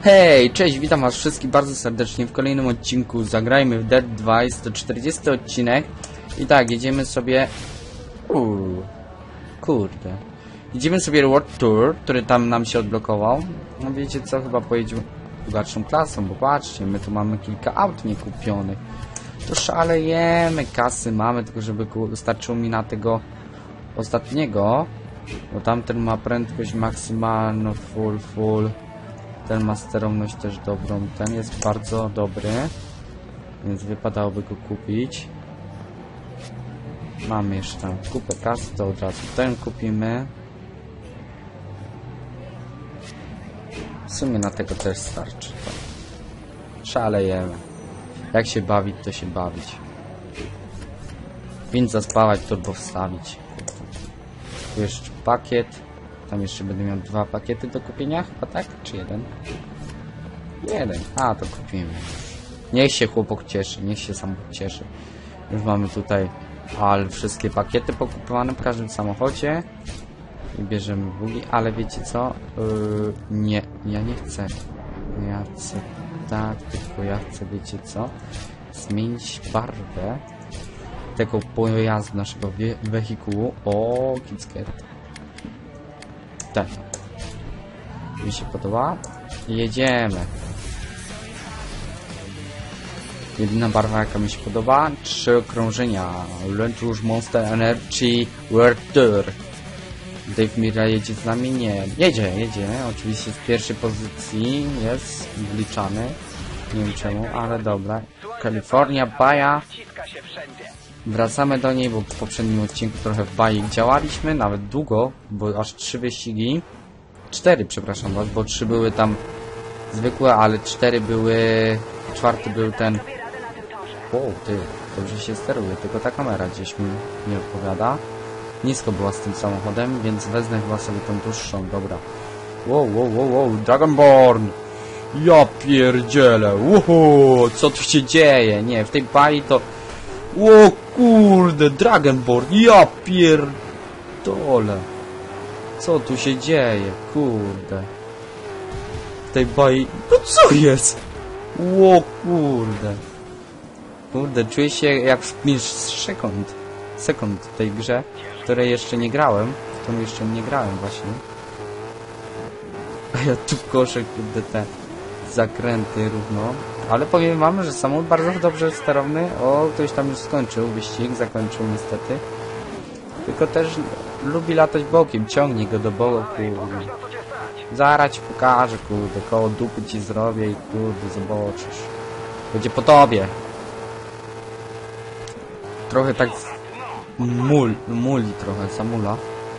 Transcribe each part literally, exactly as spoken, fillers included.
Hej, cześć, witam was wszystkich bardzo serdecznie w kolejnym odcinku. Zagrajmy w Dirt dwa, jest to czterdziesty odcinek. I tak, jedziemy sobie... Uuu, kurde. Jedziemy sobie World Tour, który tam nam się odblokował. No wiecie co, chyba pojedziemy bogatszą klasą, bo patrzcie, my tu mamy kilka aut niekupionych. To szalejemy, kasy mamy, tylko żeby starczyło mi na tego ostatniego. Bo tamten ma prędkość maksymalną, full, full. Ten ma sterowność też dobrą. Ten jest bardzo dobry, więc wypadałoby go kupić. Mamy jeszcze tam kupę kasy, to od razu ten kupimy. W sumie na tego też starczy. Szalejemy. Jak się bawić, to się bawić. Więc zaspawać, turbo wstawić. Tu jeszcze pakiet. Tam jeszcze będę miał dwa pakiety do kupienia, chyba tak? Czy jeden? Jeden. A, to kupimy. Niech się chłopak cieszy, niech się samochód cieszy. Już mamy tutaj ale wszystkie pakiety pokupowane w każdym samochodzie. I bierzemy bugi, ale wiecie co? Yy, nie, ja nie chcę. Ja chcę tak, tylko ja chcę, wiecie co? Zmienić barwę tego pojazdu, naszego we wehikułu. O, Kidsket. Tak. Mi się podoba. Jedziemy. Jedyna barwa, jaka mi się podoba. Trzy okrążenia. Lentusz Monster Energy World Tour. Dave Mira jedzie z nami? Nie. Jedzie, jedzie. Oczywiście z pierwszej pozycji jest wliczany. Nie wiem czemu, ale dobra. California Baja. Wracamy do niej, bo w poprzednim odcinku trochę w baji działaliśmy, nawet długo, bo aż trzy wyścigi. Cztery, przepraszam was, bo trzy były tam zwykłe, ale cztery były... Czwarty był ten... Wow, ty, dobrze się steruje, tylko ta kamera gdzieś mi nie odpowiada. Nisko była z tym samochodem, więc wezmę chyba sobie tą dłuższą, dobra. Wow, wow, wow, wow, Dragonborn! Ja pierdzielę, uhu, co tu się dzieje? Nie, w tej baji to... O kurde, Dragonborn, ja pierdolę. Co tu się dzieje, kurde. W tej baji... No co jest? O kurde. Kurde, czuję się jak w sekund. Sekund w tej grze, w której jeszcze nie grałem. W którą jeszcze nie grałem właśnie. A ja tu koszę, kurde, te zakręty równo. Ale powiem wam, że samochód bardzo dobrze sterowny. O, ktoś tam już skończył wyścig, zakończył niestety. Tylko też lubi latać bokiem, ciągnij go do boku. Zaraz ci pokażę, kurde, koło dupy ci zrobię i kurde, zobaczysz. Będzie po tobie. Trochę tak mul, muli trochę, samula.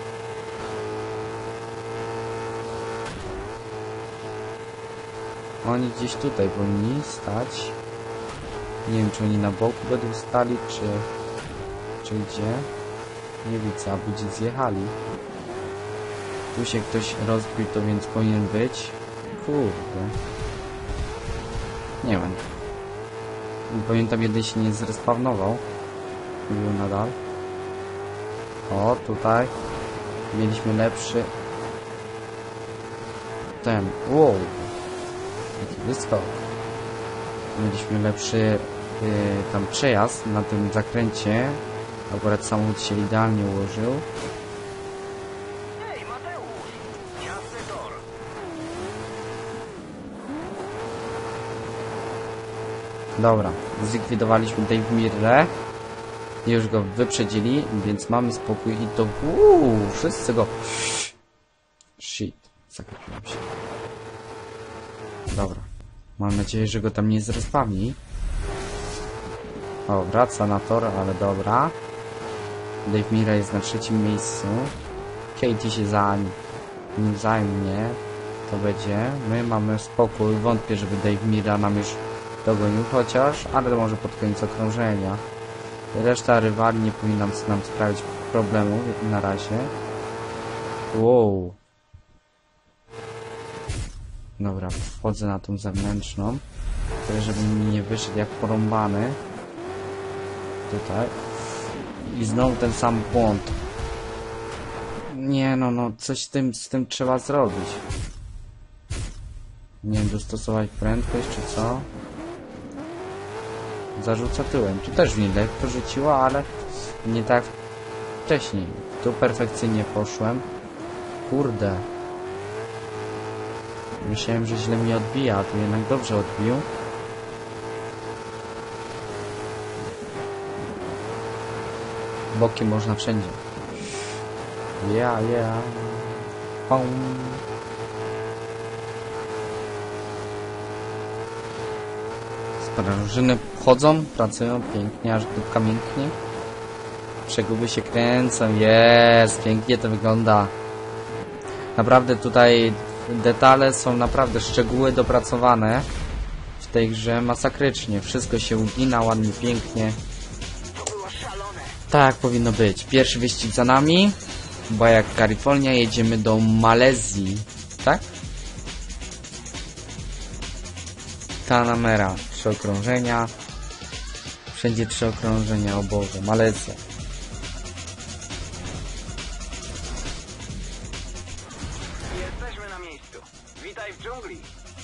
Oni gdzieś tutaj powinni stać. Nie wiem, czy oni na boku będą stali, czy... czy gdzie. Nie widzę, aby gdzie zjechali. Tu się ktoś rozbił, to więc powinien być. Kurde. Nie wiem. Pamiętam, jeden się nie zrespawnował. Był nadal. O, tutaj. Mieliśmy lepszy... Ten. Wow. Wyskok. Mieliśmy lepszy yy, tam przejazd na tym zakręcie. Akurat samochód się idealnie ułożył. Dobra, zlikwidowaliśmy Dave Mirrę. Już go wyprzedzili, więc mamy spokój i to... Uuu, wszyscy go... Shit, zakrepiłem się. Dobra. Mam nadzieję, że go tam nie zrespawni. O, wraca na tor, ale dobra. Dave Mira jest na trzecim miejscu. Katie się za nim zajmie. To będzie. My mamy spokój. Wątpię, żeby Dave Mira nam już dogonił, chociaż, ale może pod koniec okrążenia. Reszta rywali nie powinna nam sprawić problemu na razie. Wow. Dobra, wchodzę na tą zewnętrzną. Tyle, żeby mi nie wyszedł jak porąbany. Tutaj. I znowu ten sam błąd. Nie no, no, coś z tym, z tym trzeba zrobić. Nie wiem, dostosować prędkość czy co? Zarzuca tyłem. Tu też mnie lekko rzuciło, ale nie tak wcześniej. Tu perfekcyjnie poszłem. Kurde. Myślałem, że źle mi odbija, a tu jednak dobrze odbił. Bokiem można wszędzie. Yeah, yeah. Pum. Sprężyny wchodzą, pracują pięknie, aż dupka mięknie. Przeguby się kręcą, jest, pięknie to wygląda. Naprawdę tutaj detale są naprawdę, szczegóły dopracowane w tej grze masakrycznie. Wszystko się ugina ładnie, pięknie. Tak powinno być. Pierwszy wyścig za nami, bo jak Kalifornia jedziemy do Malezji, tak? Tanamera, trzy okrążenia. Wszędzie trzy okrążenia, o Boże, Malezja. Jesteśmy na miejscu. Witaj w dżungli.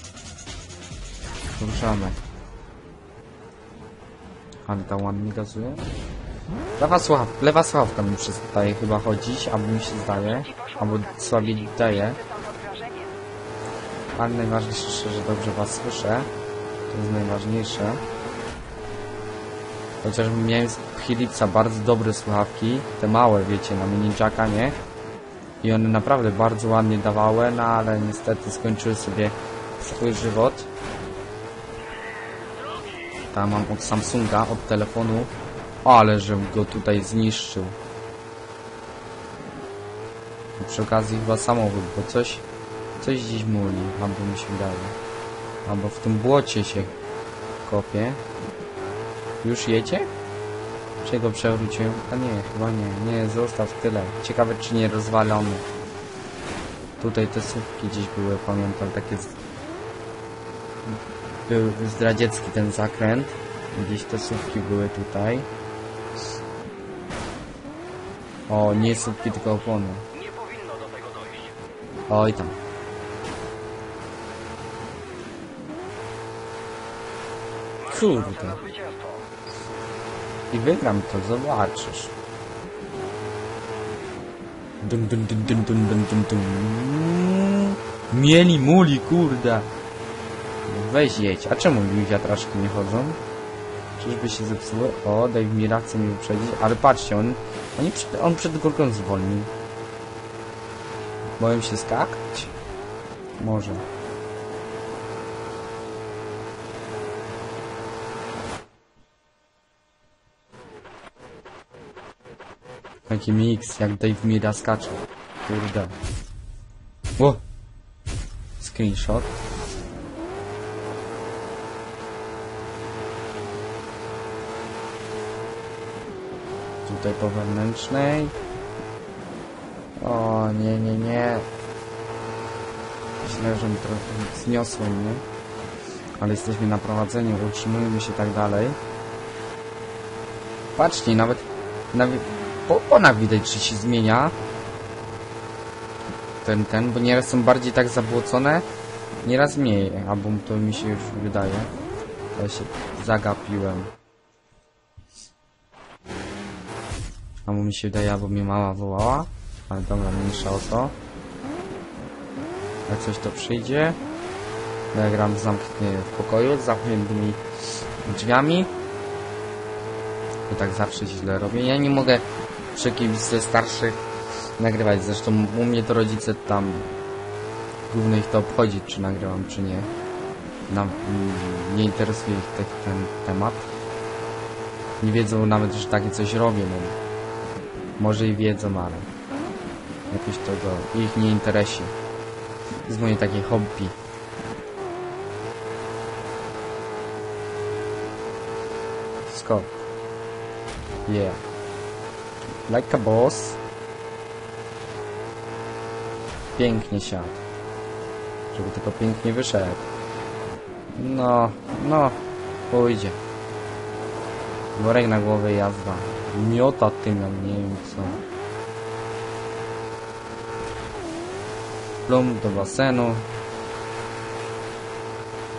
Ruszamy. Ale ta ładnie gazuje. Lewa słuchawka, lewa słuchawka mi przestaje chyba chodzić, albo mi się zdaje, albo słabiej daje. Ale najważniejsze, że dobrze was słyszę. To jest najważniejsze. Chociaż miałem z Philipsa bardzo dobre słuchawki, te małe, wiecie, na mini jacka, nie? I one naprawdę bardzo ładnie dawały, no ale niestety skończyły sobie swój żywot. Tam mam od Samsunga, od telefonu. Ale żebym go tutaj zniszczył. I przy okazji chyba samochód, bo coś coś gdzieś muli, albo mi się wydaje. Albo w tym błocie się kopie. Już jedzie? Czy go przewróciłem? A nie, chyba nie. Nie, zostaw tyle. Ciekawe, czy nie rozwalony. Tutaj te słupki gdzieś były, pamiętam, takie z... Był zdradziecki ten zakręt. Gdzieś te słupki były tutaj. O, nie słupki, tylko opony. Nie powinno do tego dojść. Oj tam. Kurde. Na zwycięstwo. I wygram to, zobaczysz. Dun dun dun dun dun dun dun dun. Mieli muli, kurde. Weź jedź. A czemu mi wiatraczki nie chodzą? Czyżby się zepsuły? O, Dave Mira chce mnie wyprzedzić, ale patrzcie, on, on, przed, on przed górką zwolnił. Boję się skakać? Może. Taki mix, jak Dave Mira skacze. Kurde. O! Screenshot. Tutaj po wewnętrznej. O, nie, nie, nie. Źle, że mi trochę zniosłem, nie? Ale jesteśmy na prowadzeniu, utrzymujemy się tak dalej. Patrzcie, nawet, nawet po oponach widać, że się zmienia. Ten, ten, bo nieraz są bardziej tak zabłocone, nieraz mniej, albo to mi się już wydaje. Ja się zagapiłem. Albo mi się wydaje, albo mnie mama wołała. Ale dobra, mniejsza o to. Jak coś to przyjdzie. Ja gram zamknięty w pokoju, z zamkniętymi drzwiami. Bo tak zawsze źle robię. Ja nie mogę przy kimś ze starszych nagrywać. Zresztą u mnie to rodzice tam głównie ich to obchodzi, czy nagrywam, czy nie. Nam, nie interesuje ich te, ten temat. Nie wiedzą nawet, że takie coś robię. No. Może i wiedzą, ale jakoś to go ich nie interesuje. To jest moje takie hobby. Skok. Yeah. Like a boss. Pięknie siadł. Żeby tylko pięknie wyszedł. No, no, pójdzie. Worek na głowę, jazda. Miota tym, ja nie wiem co. Plum do basenu.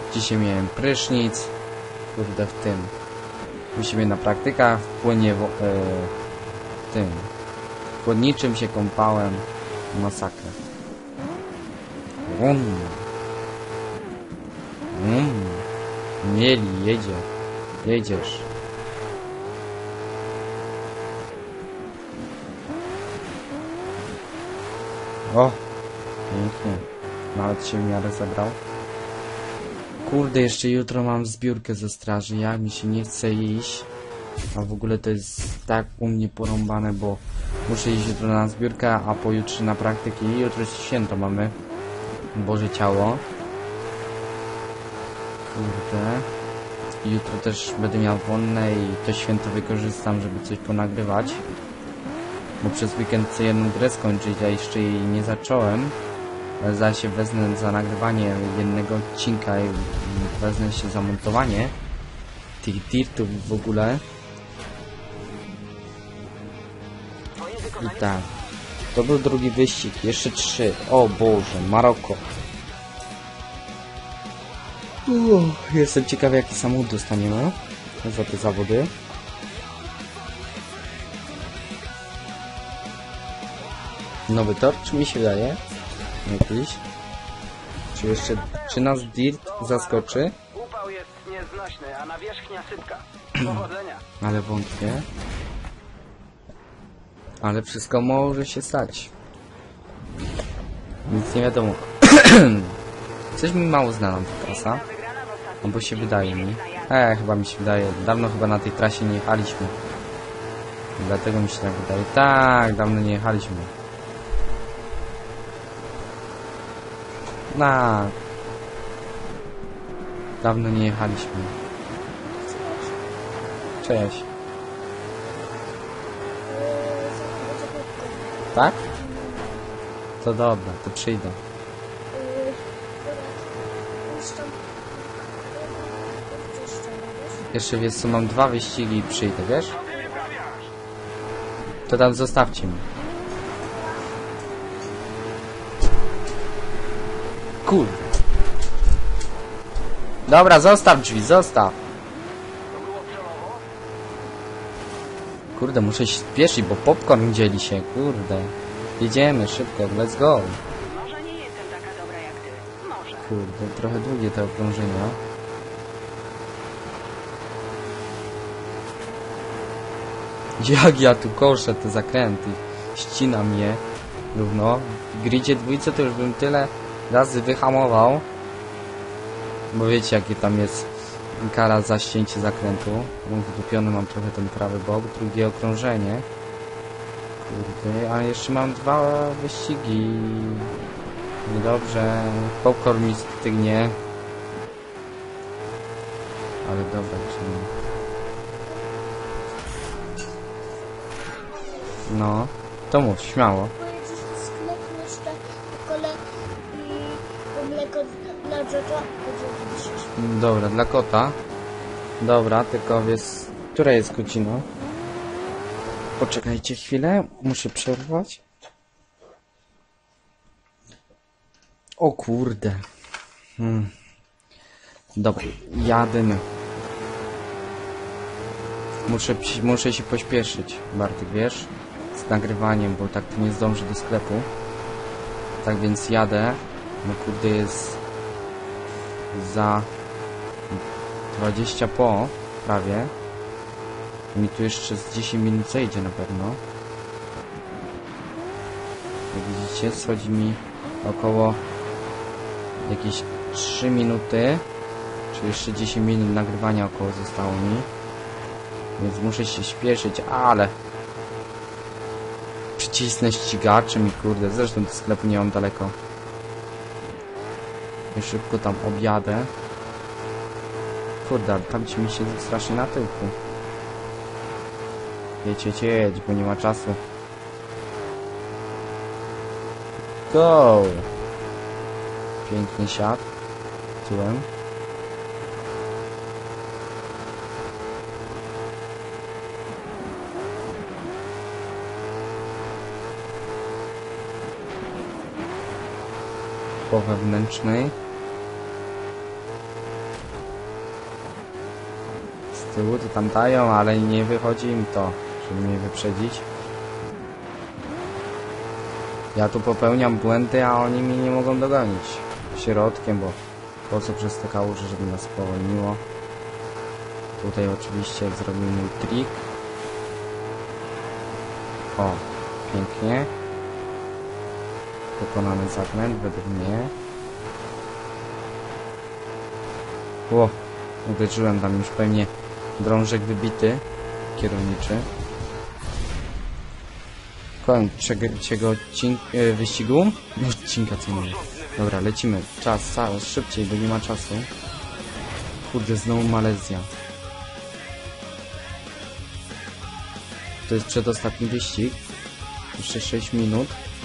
Dzisiaj miałem prysznic. Kurde, w tym. U siebie na praktykach w płynie w, e, w tym. W chłodniczym się kąpałem. Masakra. Um. Um. Mieli, jedzie. Jedziesz. O! Pięknie. Nawet się w miarę zebrał. Kurde, jeszcze jutro mam zbiórkę ze straży. Ja mi się nie chce iść. A w ogóle to jest tak u mnie porąbane, bo muszę iść jutro na zbiórkę, a pojutrze na praktyki. Jutro święto mamy. Boże Ciało. Kurde. Jutro też będę miał wolne i to święto wykorzystam, żeby coś ponagrywać. Bo przez weekend chcę jedną grę skończyć, a jeszcze jej nie zacząłem. Ale zaś się wezmę za nagrywanie jednego odcinka i wezmę się za montowanie tych dirtów w ogóle. I tak. To był drugi wyścig. Jeszcze trzy. O Boże, Maroko. Uff, jestem ciekawy, jaki samochód dostaniemy za te zawody. Nowy tor, czy mi się wydaje? Jakiś. Czy jeszcze, czy nas dirt zaskoczy? Upał jest nieznośny, a nawierzchnia sypka. Powodzenia. Ale wątpię. Ale wszystko może się stać. Nic nie wiadomo. Coś mi mało znana ta trasa. Albo się wydaje mi. E, chyba mi się wydaje. Dawno chyba na tej trasie nie jechaliśmy. Dlatego mi się tak wydaje. Tak, dawno nie jechaliśmy. Na. Dawno nie jechaliśmy. Cześć. Tak? To dobra, to przyjdę. Jeszcze wiesz co, mam dwa wyścigi i przyjdę, wiesz? To tam zostawcie mi. Kurde. Dobra, zostaw drzwi, zostaw. Kurde, muszę się spieszyć, bo popcorn dzieli się, kurde. Jedziemy szybko, let's go. Może nie jestem taka dobra jak ty. Może. Kurde, trochę długie te okrążenia. Jak ja tu koszę te zakręty. Ścinam je równo. W gridzie dwójce to już bym tyle razy wyhamował. Bo wiecie jakie tam jest kara za ścięcie zakrętu. Wydupiony mam trochę ten prawy bok. Drugie okrążenie. Kurde, a jeszcze mam dwa wyścigi. Niedobrze. Popcorn mi stygnie. Ale dobra, czyli... No, to mów, śmiało. Pojedziesz do sklepu jeszcze po kole i po mleko dla George'a podzielisz. Dobra, dla kota. Dobra, tylko wiesz, która jest godzina? Poczekajcie chwilę, muszę przerwać. O kurde. Hmm. Dobra, jadymy. Muszę, muszę się pośpieszyć, Bartek, wiesz? Z nagrywaniem, bo tak nie zdążę do sklepu. Tak więc jadę. No kurde, jest za dwadzieścia po prawie. Mi tu jeszcze z dziesięć minut zejdzie na pewno. Jak widzicie, schodzi mi około jakieś trzy minuty. Czy jeszcze dziesięć minut nagrywania około zostało mi. Więc muszę się śpieszyć, ale przycisnę ścigaczem i kurde, zresztą do sklepu nie mam daleko. I szybko tam objadę. Kurde, ale tam ci mi się strasznie na tyłku. Jedź, jedź, jedź, bo nie ma czasu. Go! Piękny siad. Tyłem. Po wewnętrznej. z tyłu to tam dają, ale nie wychodzi im to, żeby mnie wyprzedzić. Ja tu popełniam błędy, a oni mnie nie mogą dogonić środkiem, bo po co przez te kałuże, żeby nas powolniło. Tutaj oczywiście zrobił mój trik. O, pięknie. Wykonany zakręt według mnie. Ło, uderzyłem tam już pewnie drążek wybity kierowniczy. Koniec trzeciego odcinka yy, wyścigu. No odcinka co mówię. Dobra, lecimy. Czas, cały, szybciej, bo nie ma czasu. Kurde, znowu Malezja. To jest przedostatni wyścig. Jeszcze sześć minut.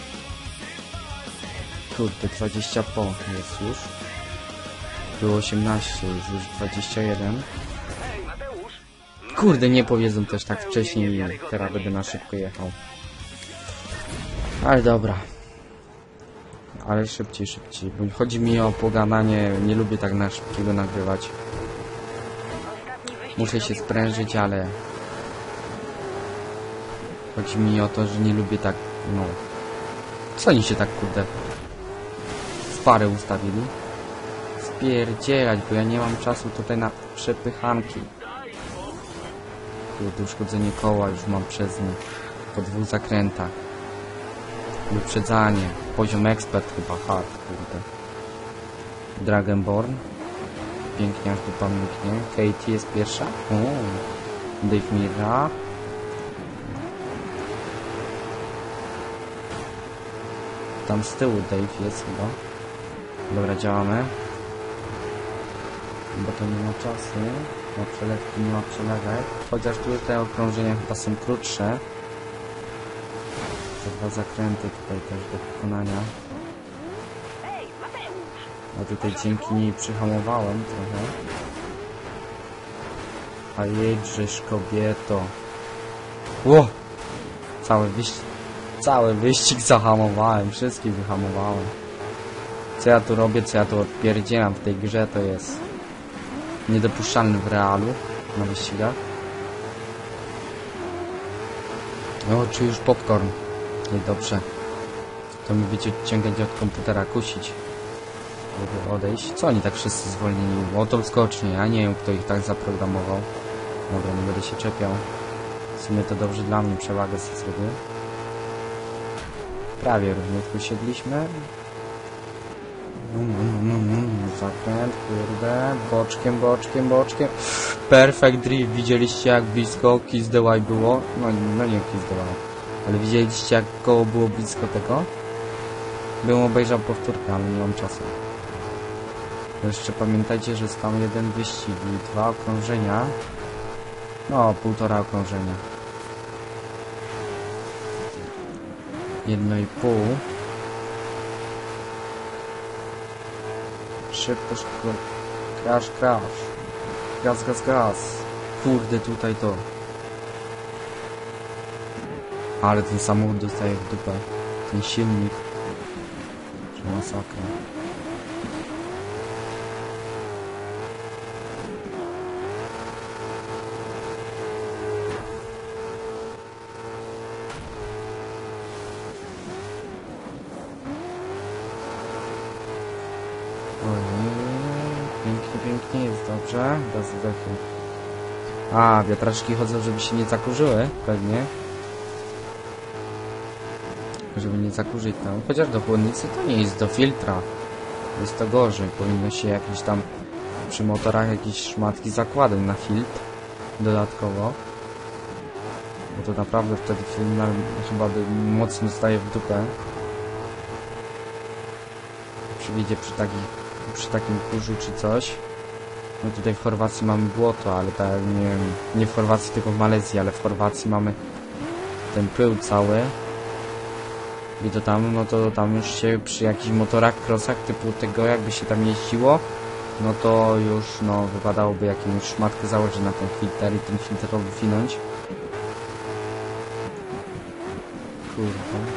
Kurde, dwadzieścia po jest już. Było osiemnaście, jest już dwadzieścia jeden. Hej, Mateusz! Kurde, nie powiedzą też tak wcześniej i teraz będę na szybko jechał. Ale dobra. Ale szybciej, szybciej. Bo chodzi mi o pogadanie, nie lubię tak na szybkiego nagrywać. Ostatni wyścig Muszę się robił sprężyć, ale... Chodzi mi o to, że nie lubię tak, no... Co oni się tak, kurde... w parę ustawili? Spierdzielać, bo ja nie mam czasu tutaj na przepychanki. Kurde, uszkodzenie koła już mam przez nie. Po dwóch zakrętach. Wyprzedzanie. Poziom ekspert chyba hard, kurde. Dragonborn. Pięknie aż tu pamiętnie. Katie jest pierwsza. O, Dave Mirra. Tam z tyłu Dave jest chyba. Dobra, działamy. Bo to nie ma czasu. Na przelewki nie ma przelewek. Chociaż tu te okrążenia chyba są krótsze. Te dwa zakręty tutaj też do wykonania. Ej, Mateusz! A tutaj dzięki niej przyhamowałem trochę. A jedźżeż kobieto. Ło! Cały wyścig, cały wyścig zahamowałem, wszystkich wyhamowałem. Co ja tu robię, co ja tu odpierdzielam w tej grze, to jest niedopuszczalne w realu, na wyścigach. O, czy już popcorn. No dobrze. To mi będzie ciągać od komputera, kusić. Żeby odejść. Co oni tak wszyscy zwolnieni? O, to skocznie. Ja nie wiem, kto ich tak zaprogramował. Dobra, nie będę się czepiał. W sumie to dobrze dla mnie, przewagę sobie zrobię. Prawie równiutko siedliśmy. Zakręt, kurde. Boczkiem, boczkiem, boczkiem. Perfect drift. Widzieliście, jak blisko Kiss the Y było? No, no nie Kiss the Y. Ale widzieliście, jak koło było blisko tego? Bym obejrzał powtórkę, ale nie mam czasu. Jeszcze pamiętajcie, że jest tam jeden wyścig i dwa okrążenia. No, półtora okrążenia. Jedno i pół. Szybko, szybko. Crash, crash. Gaz, gaz, gaz. Kurde, tutaj to. Ale ten samochód dostaje w dupę. Ten silnik. Że masakra. Pięknie, pięknie, jest dobrze. Bez wdechu. A, wiatraczki chodzą, żeby się nie zakurzyły, pewnie. Żeby nie zakurzyć tam. Chociaż do chłodnicy to nie jest do filtra. Jest to gorzej. Powinno się jakieś tam przy motorach jakieś szmatki zakładać na filtr. Dodatkowo. Bo to naprawdę wtedy film chyba mocno staje w dupę. Przyjdzie przy takich przy takim kurzu czy coś. No tutaj w Chorwacji mamy błoto, ale tak nie wiem, nie w Chorwacji, tylko w Malezji, ale w Chorwacji mamy ten pył cały. I to tam, no to tam już się przy jakichś motorach, crossach typu tego, jakby się tam jeździło, no to już, no, wypadałoby jakąś szmatkę założyć na ten filtr i ten filtr wywinąć. Kurde.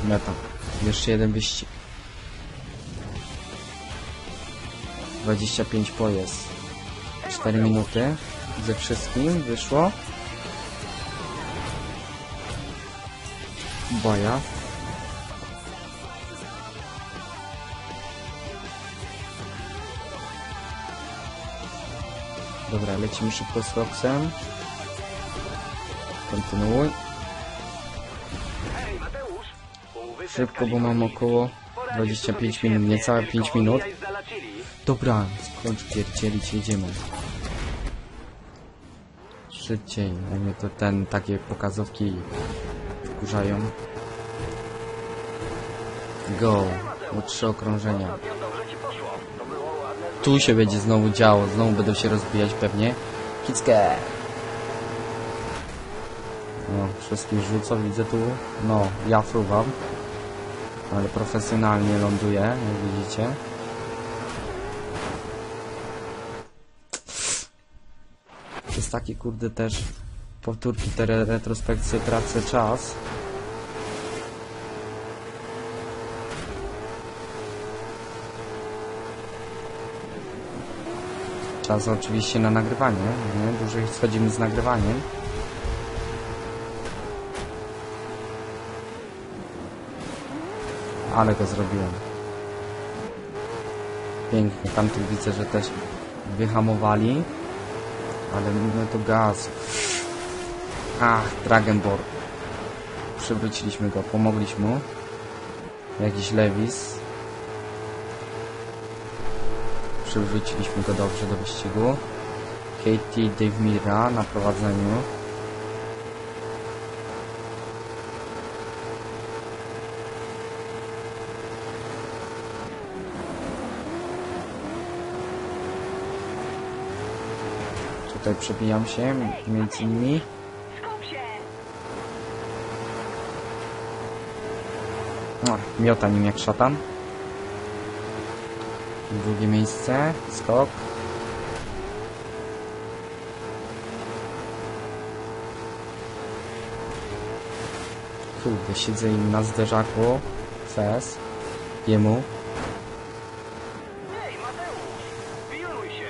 Meta. Jeszcze jeden wyścig. dwadzieścia pięć pojazd. cztery minuty. Ze wszystkim wyszło. Boja. Dobra, lecimy szybko z Roxem. Kontynuuj. Hej, Mateusz! Pół Szybko, bo mam około dwadzieścia pięć minut, niecałe pięć minut. Dobra, skończ pierdzielić, jedziemy. Szybciej, a mnie to ten, takie pokazówki wkurzają. Go, o trzy okrążenia. Tu się będzie znowu działo, znowu będą się rozbijać pewnie. Kickę! No, wszystkich rzucę, widzę tu. No, ja fruwam. Ale profesjonalnie ląduję, jak widzicie. To jest taki, kurde, też powtórki, te re retrospekcje, tracę czas. Czas oczywiście na nagrywanie, nie? Dłużej schodzimy z nagrywaniem. Ale go zrobiłem. Pięknie, tamtych widzę, że też wyhamowali. Ale no to gaz. Ach, Dragonborn. Przywróciliśmy go, pomogliśmy mu. Jakiś Lewis. Przywróciliśmy go dobrze do wyścigu. Katie Devmira na prowadzeniu. Tutaj przebijam się między nimi. Skup się! No, miota nim jak szatan. Drugie miejsce, skok. Kurde, siedzę im na zderzaku. Fes. Jemu. Hej, Mateusz! Pilnuj się!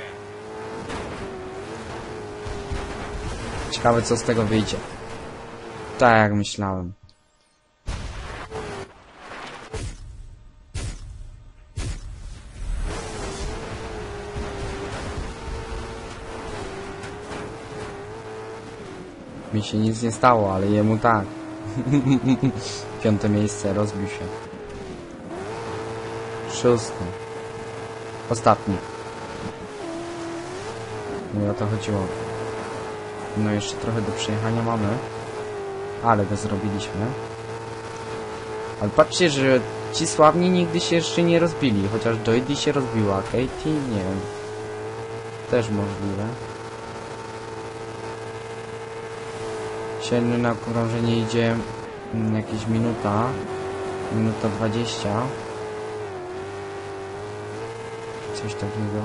Ciekawe, co z tego wyjdzie. Tak jak myślałem. Mi się nic nie stało, ale jemu tak. Piąte miejsce, rozbił się. Szósty. Ostatni. No i o to chodziło. No jeszcze trochę do przejechania mamy. Ale go zrobiliśmy. Ale patrzcie, że ci sławni nigdy się jeszcze nie rozbili. Chociaż Joydy się rozbiła. Katie? Nie wiem. Też możliwe. Średnio na okrążenie idzie mm, jakieś minuta. Minuta dwadzieścia. Coś takiego.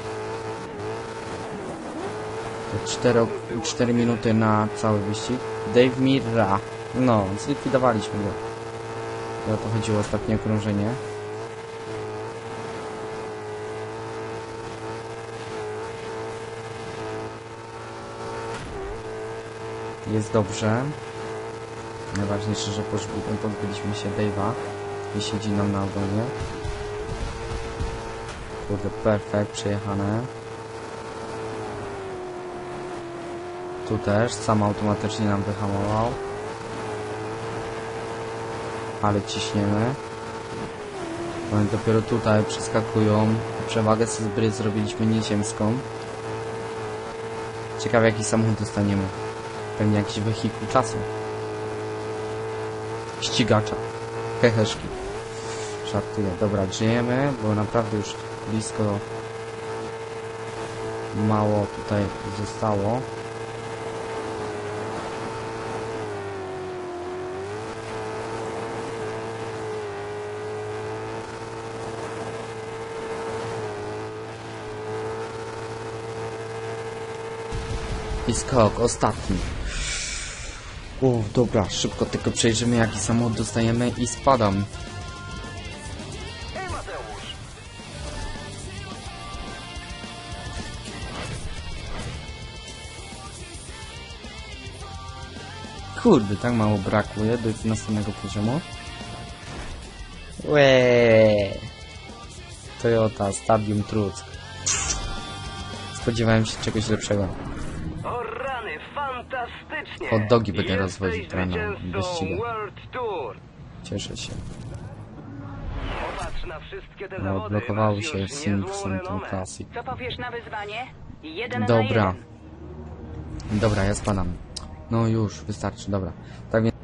To cztery minuty na cały wyścig. Dave Mirra. No, zlikwidowaliśmy go. I o to chodziło ostatnie okrążenie. Jest dobrze. Najważniejsze, że pozbyliśmy się Dave'a i siedzi nam na ogonie. Kurde, perfekt, przejechane. Tu też, sam automatycznie nam wyhamował. Ale ciśniemy. Oni dopiero tutaj przeskakują. Przewagę z Zbry zrobiliśmy nieziemską. Ciekawe, jaki samochód dostaniemy. Pewnie jakiś wehikuł czasu. Ścigacza. Heheszki. Żartuję. Dobra, żyjemy, bo naprawdę już blisko mało tutaj zostało. I skok, ostatni. O, dobra, szybko tylko przejrzymy, jaki samochód dostajemy i spadam. Hej Mateusz! Kurde, tak mało brakuje do następnego poziomu. Łeee. Toyota Stadium Truck. Spodziewałem się czegoś lepszego. O rany, fantastycznie! Hot dogi będę Jesteś rozwoził teraz na zwycięzcą wyścigach. World Tour! Cieszę się. Popatrz na wszystkie te No, zawody, blokowały masz się już w niezłą Simpson renomę. Classic. Co powiesz na wyzwanie? Jeden na Dobra. jeden. Dobra, ja spadam. No już, wystarczy, dobra. Tak więc